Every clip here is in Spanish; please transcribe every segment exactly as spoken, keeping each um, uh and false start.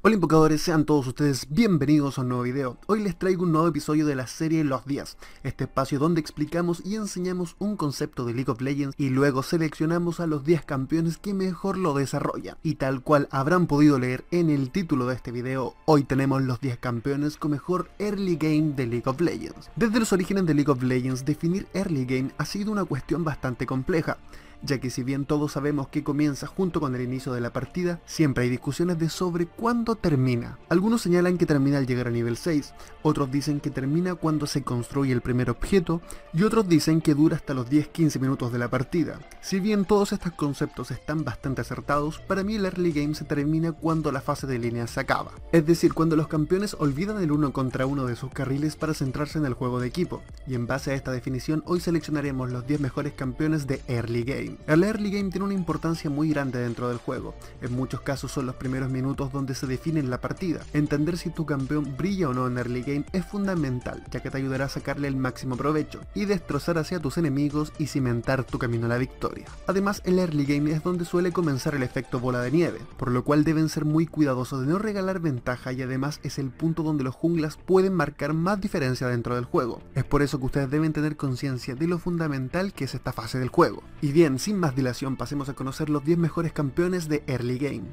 Hola invocadores, sean todos ustedes bienvenidos a un nuevo video. Hoy les traigo un nuevo episodio de la serie Los días, este espacio donde explicamos y enseñamos un concepto de League of Legends y luego seleccionamos a los diez campeones que mejor lo desarrollan. Y tal cual habrán podido leer en el título de este video, hoy tenemos los diez campeones con mejor early game de League of Legends. Desde los orígenes de League of Legends, definir early game ha sido una cuestión bastante compleja, ya que si bien todos sabemos que comienza junto con el inicio de la partida, siempre hay discusiones de sobre cuándo termina. Algunos señalan que termina al llegar a nivel seis, otros dicen que termina cuando se construye el primer objeto, y otros dicen que dura hasta los diez a quince minutos de la partida. Si bien todos estos conceptos están bastante acertados, para mí el early game se termina cuando la fase de línea se acaba. Es decir, cuando los campeones olvidan el uno contra uno de sus carriles para centrarse en el juego de equipo, y en base a esta definición hoy seleccionaremos los diez mejores campeones de early game. El early game tiene una importancia muy grande dentro del juego. En muchos casos son los primeros minutos donde se define la partida. Entender si tu campeón brilla o no en early game es fundamental, ya que te ayudará a sacarle el máximo provecho y destrozar hacia tus enemigos y cimentar tu camino a la victoria. Además, el early game es donde suele comenzar el efecto bola de nieve, por lo cual deben ser muy cuidadosos de no regalar ventaja, y además es el punto donde los junglas pueden marcar más diferencia dentro del juego. Es por eso que ustedes deben tener conciencia de lo fundamental que es esta fase del juego. Y bien, sin más dilación, pasemos a conocer los diez mejores campeones de early game.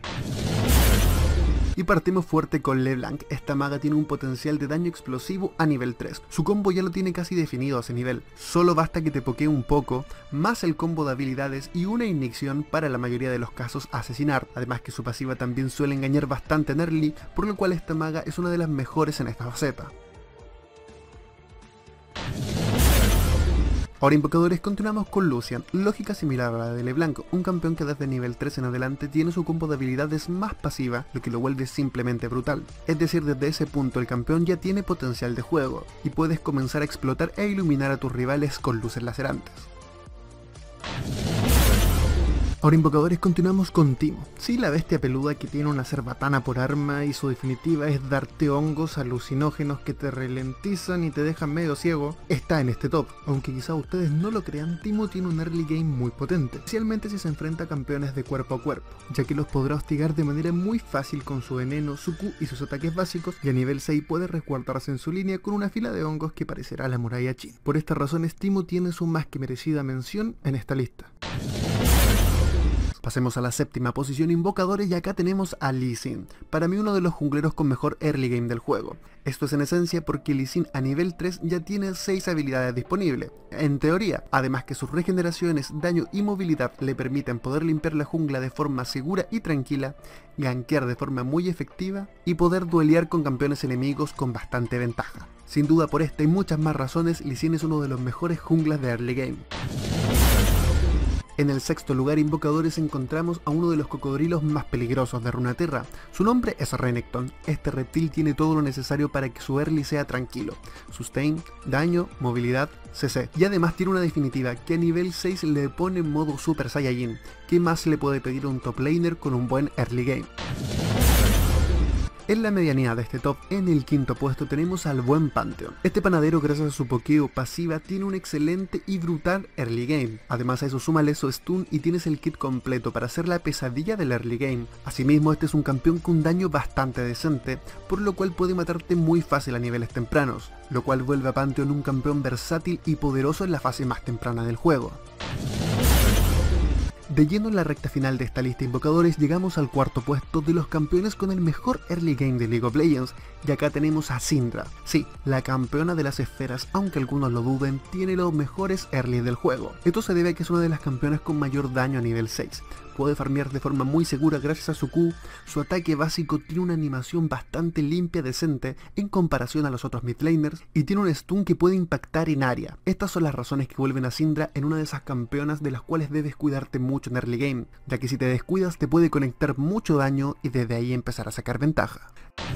Y partimos fuerte con LeBlanc. Esta maga tiene un potencial de daño explosivo a nivel tres. Su combo ya lo tiene casi definido a ese nivel. Solo basta que te pokee un poco, más el combo de habilidades y una inyección para la mayoría de los casos asesinar. Además que su pasiva también suele engañar bastante en early, por lo cual esta maga es una de las mejores en esta faceta. Ahora invocadores, continuamos con Lucian, lógica similar a la de LeBlanc, un campeón que desde nivel tres en adelante tiene su combo de habilidades más pasiva, lo que lo vuelve simplemente brutal. Es decir, desde ese punto el campeón ya tiene potencial de juego, y puedes comenzar a explotar e iluminar a tus rivales con luces lacerantes. Ahora invocadores, continuamos con Teemo. Sí, la bestia peluda que tiene una cerbatana por arma y su definitiva es darte hongos alucinógenos que te ralentizan y te dejan medio ciego, está en este top. Aunque quizá ustedes no lo crean, Teemo tiene un early game muy potente, especialmente si se enfrenta a campeones de cuerpo a cuerpo, ya que los podrá hostigar de manera muy fácil con su veneno, su Q y sus ataques básicos, y a nivel seis puede resguardarse en su línea con una fila de hongos que parecerá la muralla Qin. Por estas razones, Teemo tiene su más que merecida mención en esta lista. Pasemos a la séptima posición invocadores, y acá tenemos a Lee Sin, para mí uno de los jungleros con mejor early game del juego. Esto es en esencia porque Lee Sin a nivel tres ya tiene seis habilidades disponibles, en teoría, además que sus regeneraciones, daño y movilidad le permiten poder limpiar la jungla de forma segura y tranquila, gankear de forma muy efectiva y poder duelear con campeones enemigos con bastante ventaja. Sin duda, por esta y muchas más razones, Lee Sin es uno de los mejores junglas de early game. En el sexto lugar invocadores encontramos a uno de los cocodrilos más peligrosos de Runeterra. Su nombre es Renekton. Este reptil tiene todo lo necesario para que su early sea tranquilo: sustain, daño, movilidad, C C. Y además tiene una definitiva que a nivel seis le pone en modo Super Saiyajin. ¿Qué más le puede pedir a un top laner con un buen early game? En la medianía de este top, en el quinto puesto tenemos al buen Pantheon. Este panadero, gracias a su pokeo pasiva, tiene un excelente y brutal early game. Además a eso súmale su stun y tienes el kit completo para hacer la pesadilla del early game. Asimismo, este es un campeón con un daño bastante decente, por lo cual puede matarte muy fácil a niveles tempranos, lo cual vuelve a Pantheon un campeón versátil y poderoso en la fase más temprana del juego. De lleno en la recta final de esta lista de invocadores, llegamos al cuarto puesto de los campeones con el mejor early game de League of Legends, y acá tenemos a Syndra. Sí, la campeona de las esferas, aunque algunos lo duden, tiene los mejores early del juego. Esto se debe a que es una de las campeonas con mayor daño a nivel seis. Puede farmear de forma muy segura gracias a su Q, su ataque básico tiene una animación bastante limpia, decente en comparación a los otros midlaners, y tiene un stun que puede impactar en área. Estas son las razones que vuelven a Syndra en una de esas campeonas de las cuales debes cuidarte mucho en early game, ya que si te descuidas te puede conectar mucho daño y desde ahí empezar a sacar ventaja.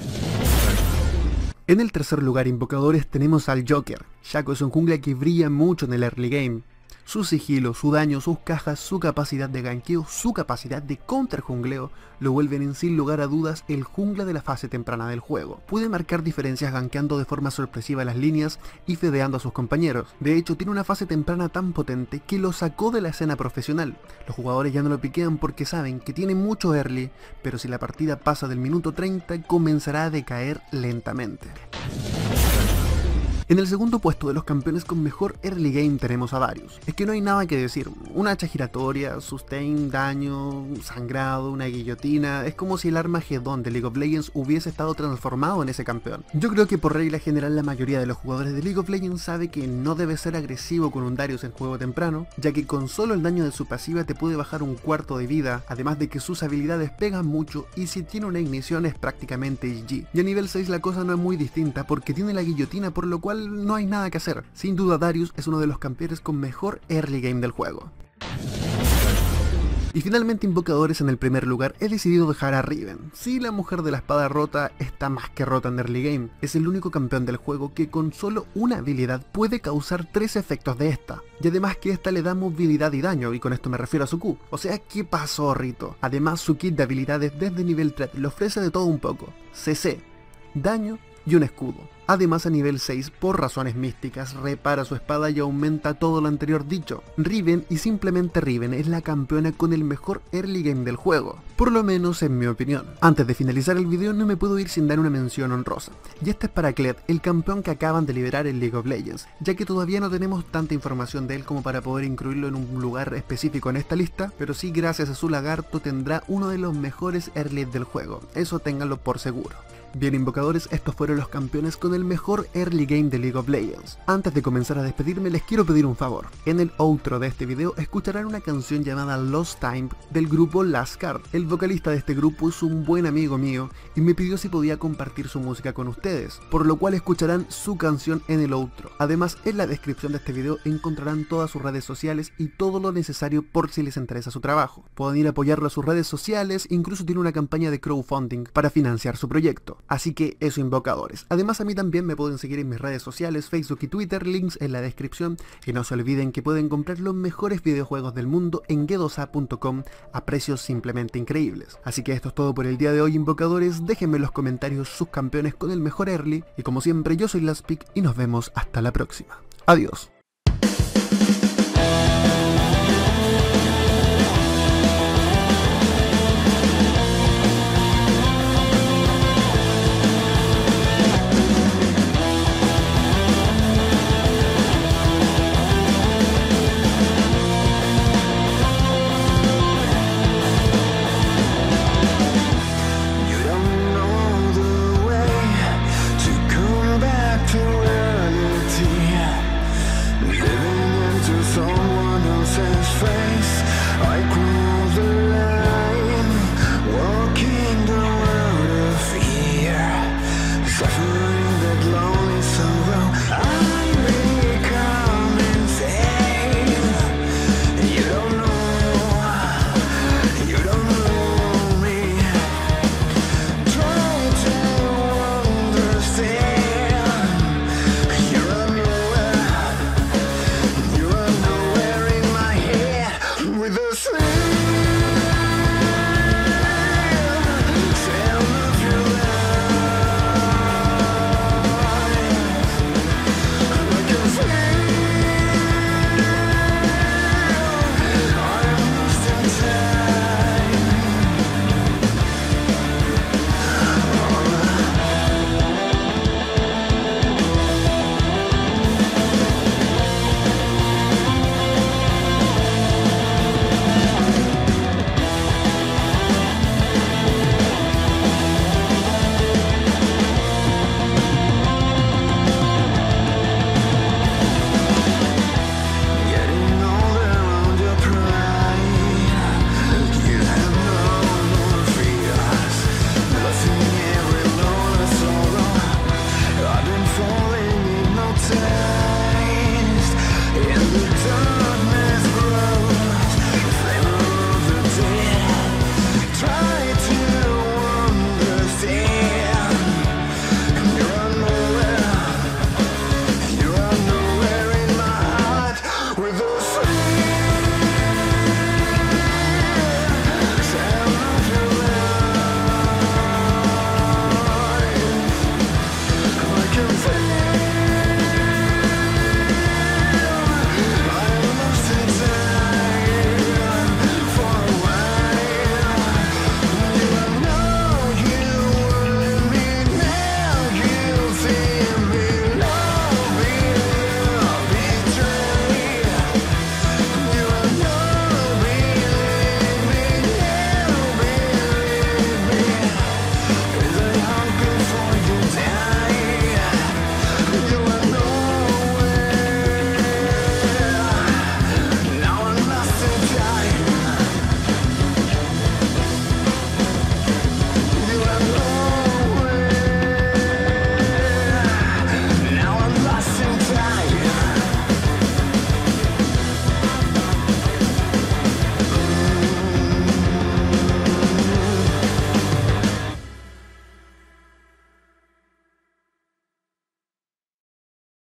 En el tercer lugar invocadores tenemos al Joker. Shaco es un jungla que brilla mucho en el early game. Su sigilo, su daño, sus cajas, su capacidad de ganqueo, su capacidad de counter-jungleo lo vuelven en sin lugar a dudas el jungla de la fase temprana del juego. Puede marcar diferencias gankeando de forma sorpresiva las líneas y fedeando a sus compañeros. De hecho, tiene una fase temprana tan potente que lo sacó de la escena profesional. Los jugadores ya no lo piquean porque saben que tiene mucho early, pero si la partida pasa del minuto treinta comenzará a decaer lentamente. En el segundo puesto de los campeones con mejor early game tenemos a Darius. Es que no hay nada que decir, una hacha giratoria, sustain, daño, sangrado, una guillotina, es como si el Armagedón de League of Legends hubiese estado transformado en ese campeón. Yo creo que por regla general la mayoría de los jugadores de League of Legends sabe que no debe ser agresivo con un Darius en juego temprano, ya que con solo el daño de su pasiva te puede bajar un cuarto de vida, además de que sus habilidades pegan mucho y si tiene una ignición es prácticamente G G. Y a nivel seis la cosa no es muy distinta porque tiene la guillotina, por lo cual no hay nada que hacer. Sin duda Darius es uno de los campeones con mejor early game del juego. Y finalmente Invocadores en el primer lugar, he decidido dejar a Riven. Sí, la mujer de la espada rota está más que rota en early game. Es el único campeón del juego que con solo una habilidad puede causar tres efectos de esta. Y además que esta le da movilidad y daño, y con esto me refiero a su Q. O sea, ¿qué pasó, Rito? Además su kit de habilidades desde nivel tres le ofrece de todo un poco. C C, daño y un escudo. Además a nivel seis, por razones místicas, repara su espada y aumenta todo lo anterior dicho. Riven y simplemente Riven es la campeona con el mejor early game del juego, por lo menos en mi opinión. Antes de finalizar el video no me puedo ir sin dar una mención honrosa, y esta es para Kled, el campeón que acaban de liberar en League of Legends, ya que todavía no tenemos tanta información de él como para poder incluirlo en un lugar específico en esta lista, pero sí gracias a su lagarto tendrá uno de los mejores early del juego, eso ténganlo por seguro. Bien invocadores, estos fueron los campeones con el mejor early game de League of Legends. Antes de comenzar a despedirme les quiero pedir un favor. En el outro de este video escucharán una canción llamada Lost Time del grupo Last Card. El vocalista de este grupo es un buen amigo mío y me pidió si podía compartir su música con ustedes, por lo cual escucharán su canción en el outro. Además en la descripción de este video encontrarán todas sus redes sociales y todo lo necesario por si les interesa su trabajo. Pueden ir a apoyarlo a sus redes sociales, incluso tiene una campaña de crowdfunding para financiar su proyecto. Así que eso invocadores. Además a mí también me pueden seguir en mis redes sociales, Facebook y Twitter, links en la descripción. Y no se olviden que pueden comprar los mejores videojuegos del mundo en G dos A punto com a precios simplemente increíbles. Así que esto es todo por el día de hoy invocadores, déjenme en los comentarios sus campeones con el mejor early. Y como siempre yo soy Lastpick y nos vemos hasta la próxima. Adiós.